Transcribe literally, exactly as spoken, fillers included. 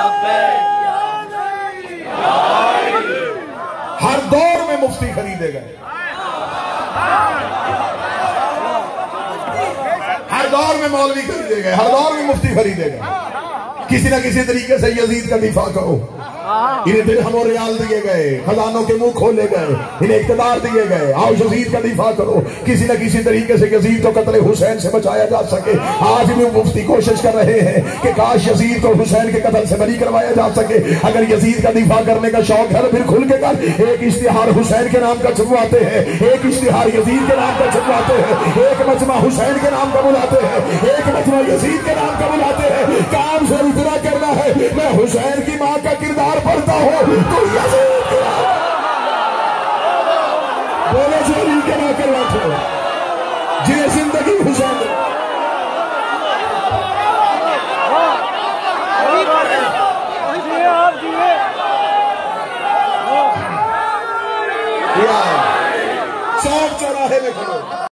हर दौर में मुफ्ती खरीदे गए, हर दौर में मौलवी खरीदे गए, हर दौर में मुफ्ती खरीदे गए। किसी ना किसी तरीके से यजीद का दिफा करो। इन्हें दिरहम और रियाल दिए गए, खजानों के मुंह खोले गए, इन्हें इख्तिदार दिए गए। आओ यजीद का दिफा करो। किसी न किसी तरीके से यजीद को कत्ल हुसैन से बचाया जा सके। आज भी मुफ्ती कोशिश कर रहे हैं कि काश यजीद को हुसैन के कत्ल से बरी करवाया जा सके। अगर यजीद का दिफा करने का शौक है फिर खुल के कर। एक इश्तिहार हुसैन के नाम का छपवाते हैं, एक इश्तिहार यजीद के नाम का छपवाते हैं, एक मजमा हुसैन के नाम का बुलाते हैं, एक मजमा यजीद के नाम का बुलाते हैं। काम से इतना करना है, मैं हुसैन की मां का किरदार पढ़ता हूं तो यजीद के नाम बोले चोरी के ना करना छोड़ो जिन्हें जिंदगी हुसैन चौक चौराहे में खड़ो।